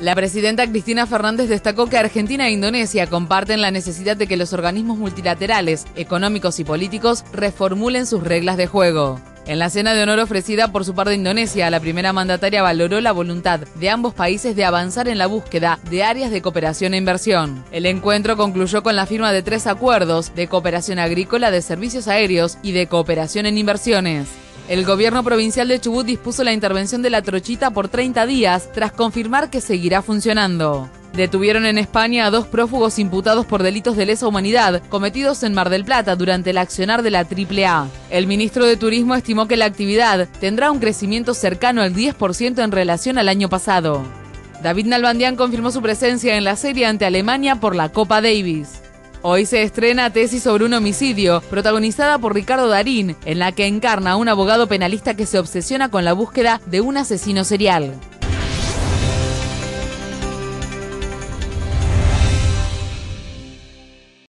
La presidenta Cristina Fernández destacó que Argentina e Indonesia comparten la necesidad de que los organismos multilaterales, económicos y políticos reformulen sus reglas de juego. En la cena de honor ofrecida por su par de Indonesia, la primera mandataria valoró la voluntad de ambos países de avanzar en la búsqueda de áreas de cooperación e inversión. El encuentro concluyó con la firma de 3 acuerdos de cooperación agrícola, de servicios aéreos y de cooperación en inversiones. El gobierno provincial de Chubut dispuso la intervención de la trochita por 30 días, tras confirmar que seguirá funcionando. Detuvieron en España a 2 prófugos imputados por delitos de lesa humanidad cometidos en Mar del Plata durante el accionar de la AAA. El ministro de Turismo estimó que la actividad tendrá un crecimiento cercano al 10% en relación al año pasado. David Nalbandián confirmó su presencia en la serie ante Alemania por la Copa Davis. Hoy se estrena Tesis sobre un homicidio, protagonizada por Ricardo Darín, en la que encarna a un abogado penalista que se obsesiona con la búsqueda de un asesino serial.